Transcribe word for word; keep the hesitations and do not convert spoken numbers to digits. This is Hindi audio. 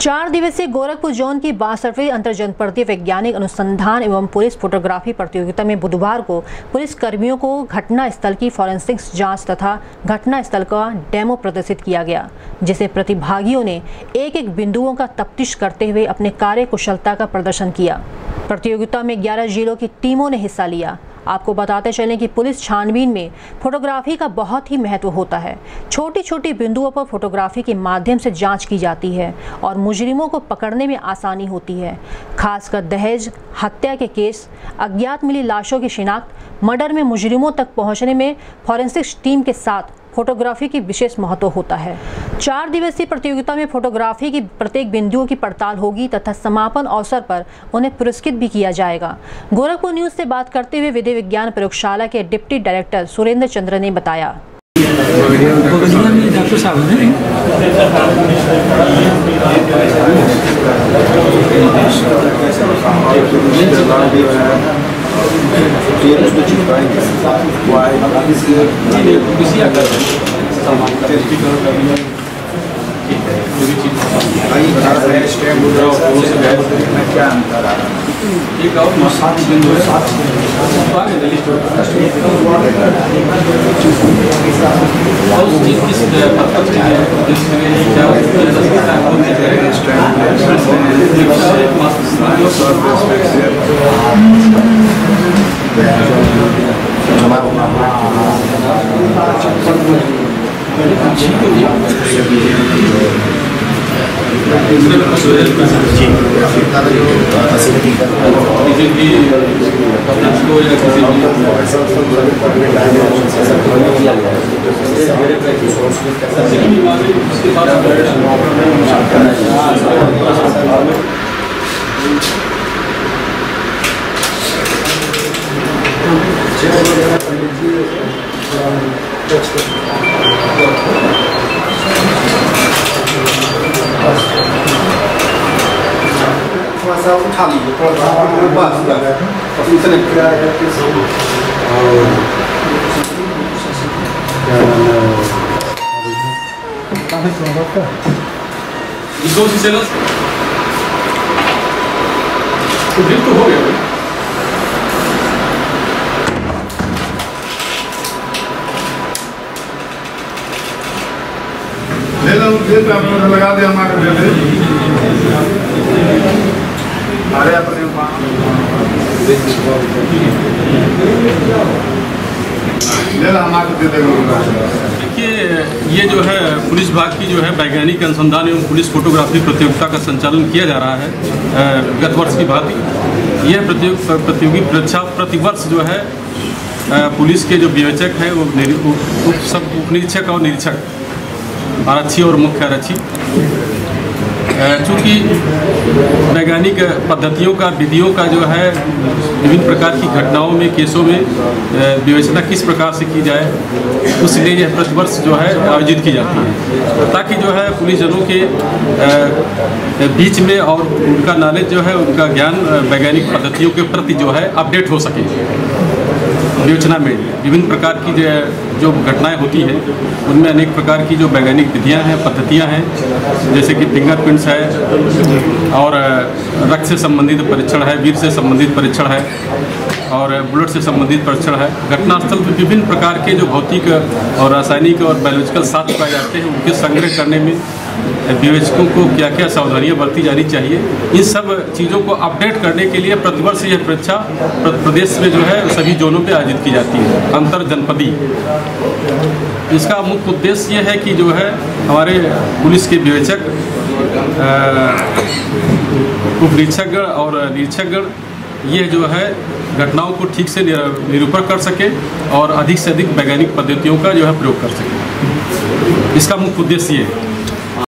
चार दिवसीय गोरखपुर जोन की बासठवीं अंतर जनपदीय वैज्ञानिक अनुसंधान एवं पुलिस फोटोग्राफी प्रतियोगिता में बुधवार को पुलिस कर्मियों को घटना स्थल की फॉरेंसिक्स जांच तथा घटना स्थल का डेमो प्रदर्शित किया गया, जिसे प्रतिभागियों ने एक एक बिंदुओं का तफ्तीश करते हुए अपने कार्य कुशलता का प्रदर्शन किया। प्रतियोगिता में ग्यारह जिलों की टीमों ने हिस्सा लिया। आपको बताते चलें कि पुलिस छानबीन में फोटोग्राफी का बहुत ही महत्व होता है। छोटी छोटी बिंदुओं पर फोटोग्राफी के माध्यम से जांच की जाती है और मुजरिमों को पकड़ने में आसानी होती है। खासकर दहेज हत्या के केस, अज्ञात मिली लाशों की शिनाख्त, मर्डर में मुजरिमों तक पहुंचने में फॉरेंसिक्स टीम के साथ फोटोग्राफी की विशेष महत्व होता है। चार दिवसीय प्रतियोगिता में फोटोग्राफी की प्रत्येक बिंदुओं की पड़ताल होगी तथा समापन अवसर पर उन्हें पुरस्कृत भी किया जाएगा। गोरखपुर न्यूज से बात करते हुए विधि विज्ञान प्रयोगशाला के डिप्टी डायरेक्टर सुरेंद्र चंद्र ने बताया। क्या अंतर आ रहा है? एक और सात बिंदु सात थोड़ा उठा लीजिए, थोड़ा सा बस इतने दो शीशे तो हो गया। ले लो दे पे आपको लगा दे हमारे दे अरे अपने ले लो हमारे दे देगा। देखिए, ये जो है पुलिस विभाग की जो है वैज्ञानिक अनुसंधान एवं पुलिस फोटोग्राफी प्रतियोगिता का संचालन किया जा रहा है गत वर्ष की भांति। यह प्रतियोगी परीक्षा प्रतिवर्ष जो है पुलिस के जो विवेचक है वो उप सब उप निरीक्षक और निरीक्षक आरक्षी और मुख्य आरक्षी, चूँकि वैज्ञानिक पद्धतियों का विधियों का जो है विभिन्न प्रकार की घटनाओं में केसों में विवेचना किस प्रकार से की जाए, उसलिए यह प्रतिवर्ष जो है आयोजित की जाती है, ताकि जो है पुलिसजनों के बीच में और उनका नॉलेज जो है, उनका ज्ञान वैज्ञानिक पद्धतियों के प्रति जो है अपडेट हो सके। विवेचना में विभिन्न प्रकार की जो जो घटनाएं होती हैं उनमें अनेक प्रकार की जो वैज्ञानिक विधियां हैं, पद्धतियां हैं, जैसे कि फिंगरप्रिंट्स है और रक्त से संबंधित परीक्षण है, वीर से संबंधित परीक्षण है और ब्लड से संबंधित परीक्षण है। घटनास्थल पर विभिन्न प्रकार के जो भौतिक और रासायनिक और बायोलॉजिकल साक्ष्य पाए जाते हैं, उनके संग्रह करने में विवेचकों को क्या क्या सावधानियां बरती जानी चाहिए, इन सब चीज़ों को अपडेट करने के लिए प्रतिवर्ष यह परीक्षा प्रदेश में जो है सभी जोनों पे आयोजित की जाती है, अंतर जनपदीय। इसका मुख्य उद्देश्य ये है कि जो है हमारे पुलिस के विवेचक, उप निरीक्षकगण और निरीक्षकगण ये जो है घटनाओं को ठीक से निरूपण कर सके और अधिक से अधिक वैज्ञानिक पद्धतियों का जो है प्रयोग कर सके। इसका मुख्य उद्देश्य ये है।